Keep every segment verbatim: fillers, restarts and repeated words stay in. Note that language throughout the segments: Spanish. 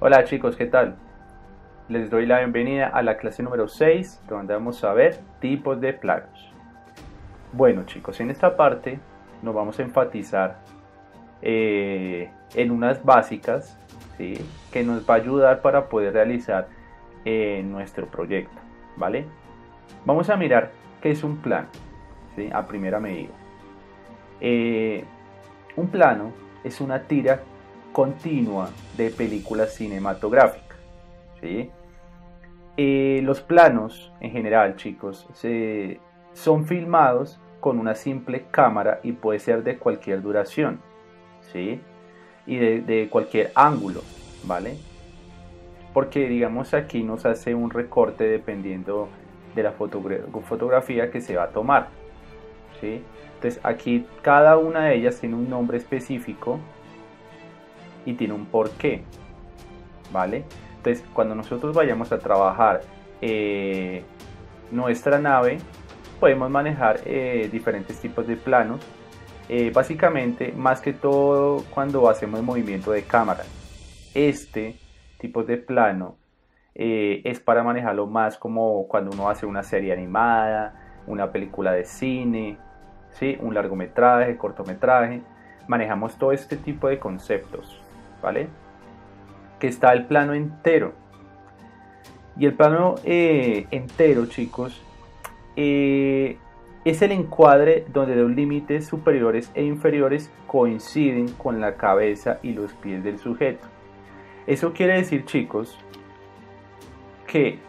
Hola chicos, ¿qué tal? Les doy la bienvenida a la clase número seis, donde vamos a ver tipos de planos. Bueno chicos, en esta parte nos vamos a enfatizar eh, en unas básicas, ¿sí?, que nos va a ayudar para poder realizar eh, nuestro proyecto, ¿vale? Vamos a mirar qué es un plano, ¿sí?, a primera medida. Eh, un plano es una tira continua de películas cinematográficas, ¿sí? Eh, los planos en general, chicos, se, son filmados con una simple cámara y puede ser de cualquier duración, ¿sí?, y de, de cualquier ángulo, ¿vale? Porque digamos aquí nos hace un recorte dependiendo de la fotogra fotografía que se va a tomar, ¿sí? Entonces aquí cada una de ellas tiene un nombre específico y tiene un porqué, ¿vale? Entonces cuando nosotros vayamos a trabajar eh, nuestra nave, podemos manejar eh, diferentes tipos de planos, eh, básicamente más que todo cuando hacemos movimiento de cámara. Este tipo de plano eh, es para manejarlo más como cuando uno hace una serie animada, una película de cine, ¿sí?, un largometraje, cortometraje. Manejamos todo este tipo de conceptos, ¿vale? Que está el plano entero. Y el plano eh, entero, chicos, eh, es el encuadre donde los límites superiores e inferiores coinciden con la cabeza y los pies del sujeto. Eso quiere decir, chicos, que,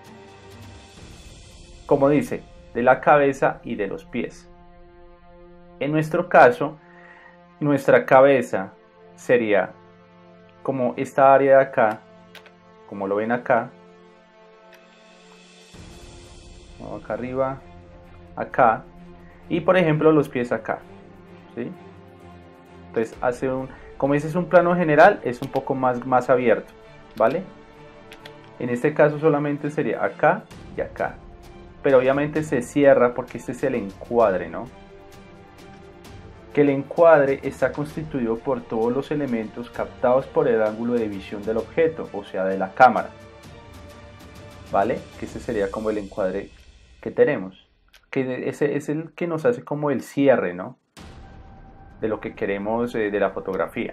como dice, de la cabeza y de los pies. En nuestro caso, nuestra cabeza sería como esta área de acá, como lo ven acá, acá arriba, acá, y por ejemplo los pies acá, ¿sí? Entonces hace un, como ese es un plano general, es un poco más, más abierto, ¿vale? En este caso solamente sería acá y acá, pero obviamente se cierra porque este es el encuadre, ¿no? Que el encuadre está constituido por todos los elementos captados por el ángulo de visión del objeto, o sea, de la cámara, ¿vale? Que ese sería como el encuadre que tenemos, que ese es el que nos hace como el cierre, ¿no?, de lo que queremos eh, de la fotografía.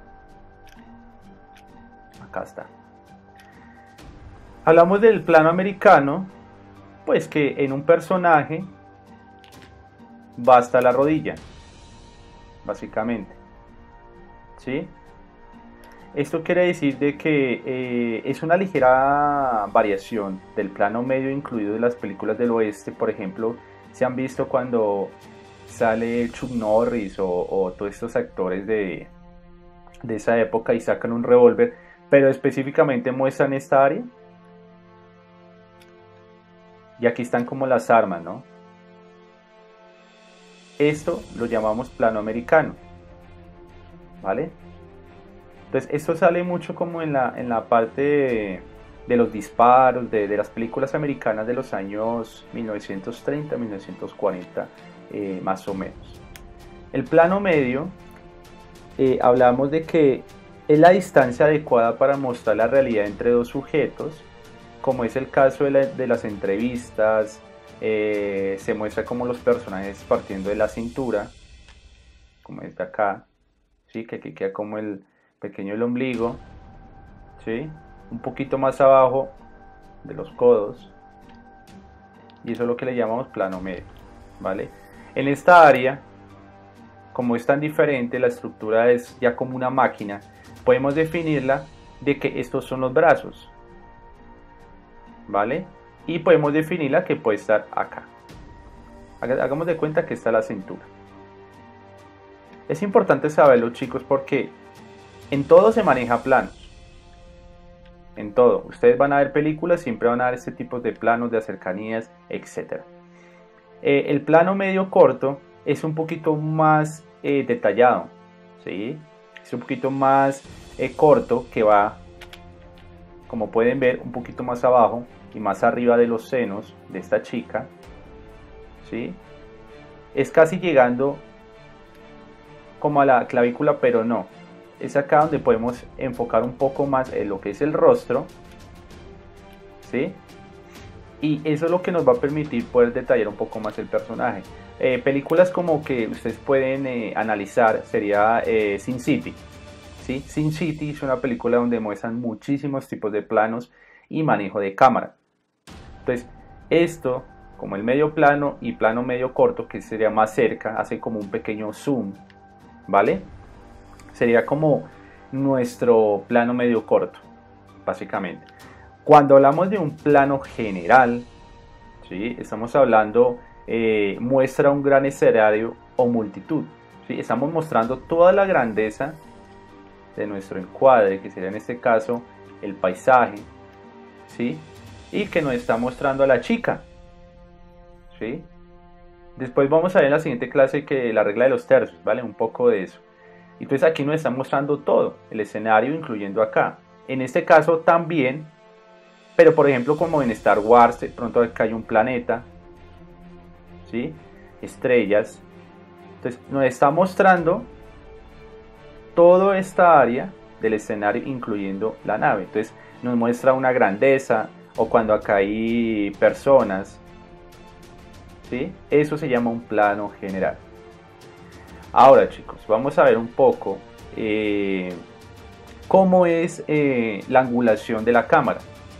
Acá está. Hablamos del plano americano, pues que en un personaje va hasta la rodilla, básicamente, ¿sí? Esto quiere decir de que eh, es una ligera variación del plano medio incluido en las películas del oeste. Por ejemplo, se han visto cuando sale Chuck Norris o, o todos estos actores de, de esa época y sacan un revólver, pero específicamente muestran esta área. Y aquí están como las armas, ¿no? Esto lo llamamos plano americano, ¿vale? Entonces esto sale mucho como en la, en la parte de, de los disparos, de, de las películas americanas de los años mil novecientos treinta, mil novecientos cuarenta, eh, más o menos. El plano medio, eh, hablamos de que es la distancia adecuada para mostrar la realidad entre dos sujetos, como es el caso de, la, de las entrevistas. Eh, se muestra como los personajes partiendo de la cintura, como es de acá, ¿sí?, que aquí queda como el pequeño el ombligo, ¿sí?, un poquito más abajo de los codos, y eso es lo que le llamamos plano medio, ¿vale? En esta área, como es tan diferente, la estructura es ya como una máquina, podemos definirla de que estos son los brazos, ¿vale? Y podemos definirla que puede estar acá. Hagamos de cuenta que está la cintura. Es importante saberlo, chicos, porque en todo se maneja planos. En todo. Ustedes van a ver películas, siempre van a ver este tipo de planos de cercanías, etcétera. Eh, el plano medio corto es un poquito más eh, detallado, ¿sí? Es un poquito más eh, corto, que va, como pueden ver, un poquito más abajo y más arriba de los senos de esta chica, ¿sí? Es casi llegando como a la clavícula, pero no. es acá donde podemos enfocar un poco más en lo que es el rostro, ¿sí? Y eso es lo que nos va a permitir poder detallar un poco más el personaje. Eh, películas como que ustedes pueden eh, analizar sería eh, Sin City, ¿sí? Sin City es una película donde muestran muchísimos tipos de planos y manejo de cámara. Entonces, esto, como el medio plano y plano medio corto, que sería más cerca, hace como un pequeño zoom, ¿vale? Sería como nuestro plano medio corto, básicamente. Cuando hablamos de un plano general, ¿sí? Estamos hablando, eh, muestra un gran escenario o multitud, ¿sí? Estamos mostrando toda la grandeza de nuestro encuadre, que sería en este caso el paisaje, ¿sí? Y que nos está mostrando a la chica, ¿sí? Después vamos a ver en la siguiente clase que la regla de los tercios, ¿vale? Un poco de eso. Entonces aquí nos está mostrando todo, el escenario incluyendo acá. En este caso también, pero por ejemplo como en Star Wars, de pronto acá hay un planeta, ¿sí? Estrellas. Entonces nos está mostrando toda esta área del escenario incluyendo la nave. Entonces nos muestra una grandeza, o cuando acá hay personas, ¿sí? Eso se llama un plano general. Ahora chicos, vamos a ver un poco eh, cómo es eh, la angulación de la cámara.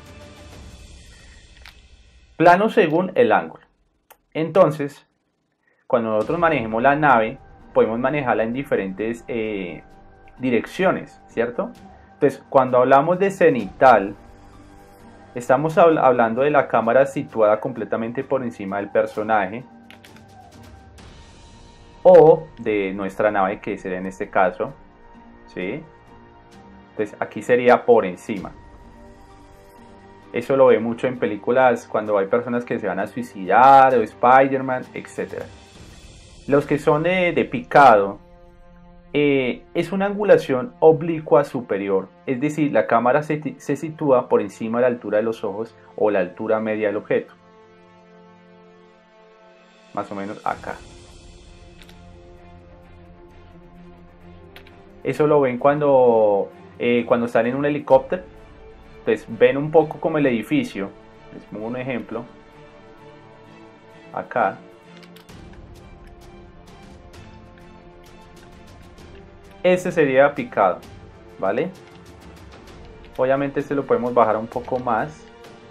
Plano según el ángulo. Entonces, cuando nosotros manejemos la nave, podemos manejarla en diferentes eh, direcciones, ¿cierto? Entonces, cuando hablamos de cenital, estamos habl- hablando de la cámara situada completamente por encima del personaje o de nuestra nave, que sería en este caso, ¿sí? Entonces, aquí sería por encima. Eso lo ve mucho en películas cuando hay personas que se van a suicidar, o Spider-Man, etcétera. Los que son de, de picado, eh, es una angulación oblicua superior, es decir, la cámara se, se sitúa por encima de la altura de los ojos o la altura media del objeto. Más o menos acá. Eso lo ven cuando, eh, cuando están en un helicóptero. Entonces ven un poco como el edificio. Les pongo un ejemplo. Acá. Este sería picado, ¿vale? Obviamente este lo podemos bajar un poco más.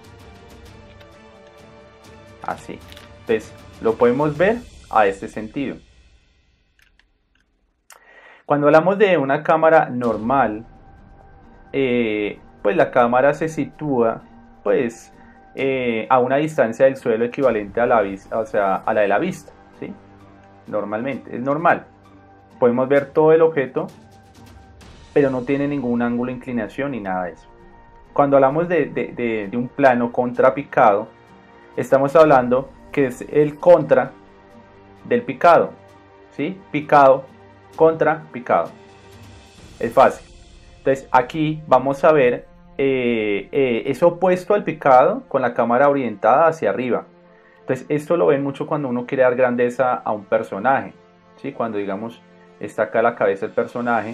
Así. Entonces lo podemos ver a este sentido. Cuando hablamos de una cámara normal, eh, pues la cámara se sitúa pues eh, a una distancia del suelo equivalente a la vista, o sea, a la de la vista, ¿sí? Normalmente, es normal. Podemos ver todo el objeto, pero no tiene ningún ángulo de inclinación ni nada de eso. Cuando hablamos de, de, de, de un plano contrapicado, estamos hablando que es el contra del picado, ¿sí? Picado contra picado. Es fácil. Entonces aquí vamos a ver, eh, eh, es opuesto al picado con la cámara orientada hacia arriba. Entonces esto lo ven mucho cuando uno quiere dar grandeza a un personaje, ¿sí? Cuando digamos está acá la cabeza del personaje,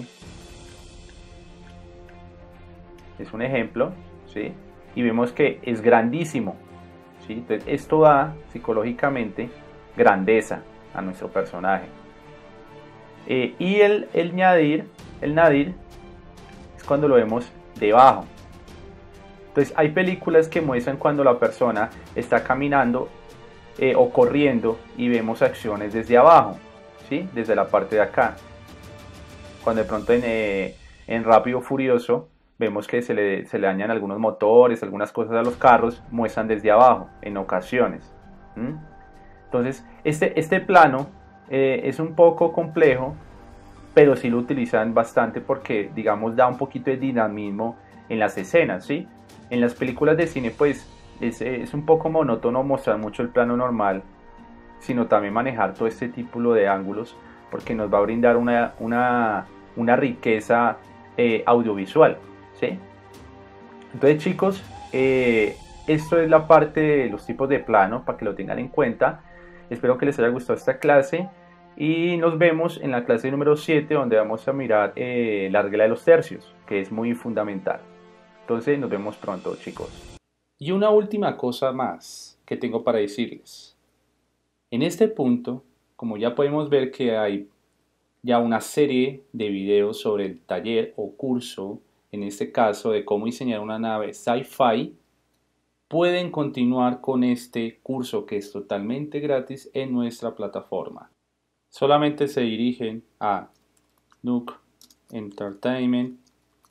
es un ejemplo, ¿sí? Y vemos que es grandísimo, ¿sí? Entonces esto da psicológicamente grandeza a nuestro personaje. Eh, y el, el nadir, el nadir es cuando lo vemos debajo. Entonces hay películas que muestran cuando la persona está caminando eh, o corriendo y vemos acciones desde abajo, ¿sí? Desde la parte de acá. Cuando de pronto en, eh, en Rápido Furioso vemos que se le, se le dañan algunos motores, algunas cosas a los carros, muestran desde abajo en ocasiones. ¿Mm? Entonces este, este plano eh, es un poco complejo, pero sí lo utilizan bastante porque digamos da un poquito de dinamismo en las escenas, ¿sí? En las películas de cine pues es, es un poco monótono mostrar mucho el plano normal, sino también manejar todo este tipo de ángulos porque nos va a brindar una, una, una riqueza eh, audiovisual, ¿sí? Entonces chicos, eh, esto es la parte de los tipos de plano para que lo tengan en cuenta. Espero que les haya gustado esta clase Y nos vemos en la clase número siete, donde vamos a mirar eh, la regla de los tercios, que es muy fundamental. Entonces nos vemos pronto, chicos. Y una última cosa más que tengo para decirles. En este punto, como ya podemos ver que hay ya una serie de videos sobre el taller o curso, en este caso de cómo diseñar una nave sci-fi, pueden continuar con este curso que es totalmente gratis en nuestra plataforma. Solamente se dirigen a Nook Entertainment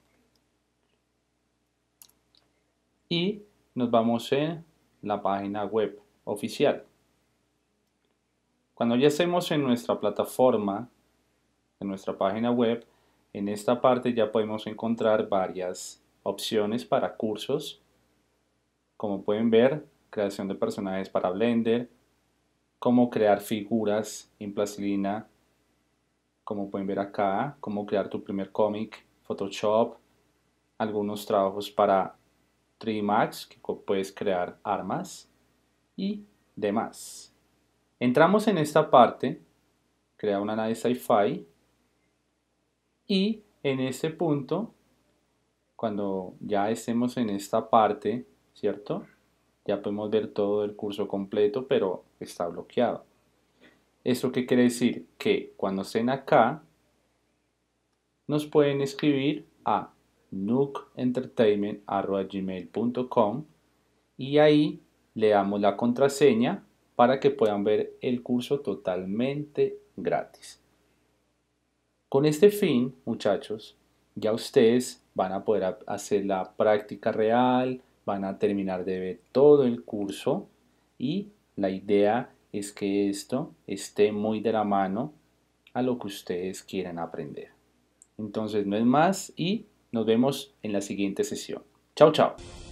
y nos vamos en la página web oficial. Cuando ya estemos en nuestra plataforma, en nuestra página web, en esta parte ya podemos encontrar varias opciones para cursos. Como pueden ver, creación de personajes para Blender, cómo crear figuras en plastilina, como pueden ver acá, cómo crear tu primer cómic, Photoshop, algunos trabajos para tres D Max, que puedes crear armas y demás. Entramos en esta parte, crea una nave sci-fi, y en este punto, cuando ya estemos en esta parte, ¿cierto? Ya podemos ver todo el curso completo, pero está bloqueado. ¿Esto qué quiere decir? Que cuando estén acá, nos pueden escribir a nook entertainment arroba gmail punto com y ahí le damos la contraseña para que puedan ver el curso totalmente gratis. Con este fin, muchachos, ya ustedes van a poder hacer la práctica real, van a terminar de ver todo el curso y la idea es que esto esté muy de la mano a lo que ustedes quieren aprender. Entonces no es más y nos vemos en la siguiente sesión. Chao, chao.